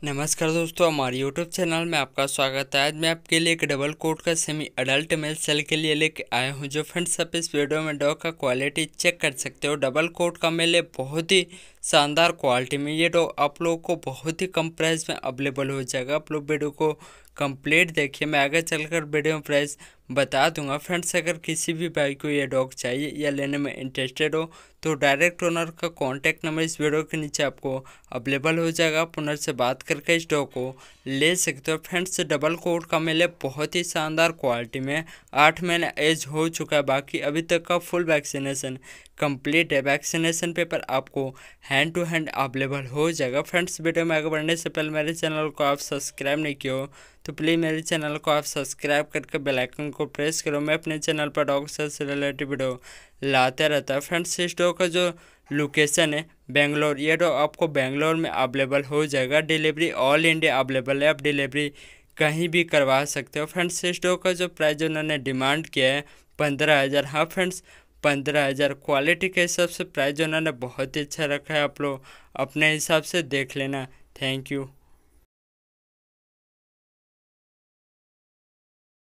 नमस्कार दोस्तों, हमारे YouTube चैनल में आपका स्वागत है। आज मैं आपके लिए एक डबल कोट का सेमी अडल्ट मेल सेल के लिए लेके आया हूं। जो फ्रेंड्स आप इस वीडियो में डॉग का क्वालिटी चेक कर सकते हो। डबल कोट का मेल है, बहुत ही शानदार क्वालिटी में। ये डॉग आप लोगों को बहुत ही कम प्राइस में अवेलेबल हो जाएगा। आप लोग वीडियो को कंप्लीट देखिए, मैं आगे चलकर वीडियो में प्राइस बता दूंगा। फ्रेंड्स, अगर किसी भी भाई को ये डॉग चाहिए या लेने में इंटरेस्टेड हो तो डायरेक्ट ओनर का कॉन्टैक्ट नंबर इस वीडियो के नीचे आपको अवेलेबल हो जाएगा। आप ओनर से बात करके इस डॉग को ले सकते हो। फ्रेंड्स, डबल कोट का मेल है, बहुत ही शानदार क्वालिटी में। 8 महीने एज हो चुका है, बाकी अभी तक का फुल वैक्सीनेशन कंप्लीट है। वैक्सीनेशन पेपर आपको हैंड टू हैंड अवेलेबल हो जाएगा। फ्रेंड्स, वीडियो में आगे बढ़ने से पहले मेरे चैनल को आप सब्सक्राइब नहीं किए हो तो प्लीज़ मेरे चैनल को आप सब्सक्राइब करके बेल आइकन को प्रेस करो। मैं अपने चैनल पर डॉग से रिलेटेड वीडियो लाते रहता है। फ्रेंड्स, इस डॉग का जो लोकेशन है बेंगलोर, ये डॉग आपको बेंगलोर में अवेलेबल हो जाएगा। डिलीवरी ऑल इंडिया अवेलेबल है, आप डिलीवरी कहीं भी करवा सकते हो। फ्रेंड्स, इस डॉग का जो प्राइस उन्होंने डिमांड किया है 15,000। हाँ फ्रेंड्स, 15,000। क्वालिटी के हिसाब से प्राइस उन्होंने बहुत ही अच्छा रखा है। आप लोग अपने हिसाब से देख लेना। Thank you.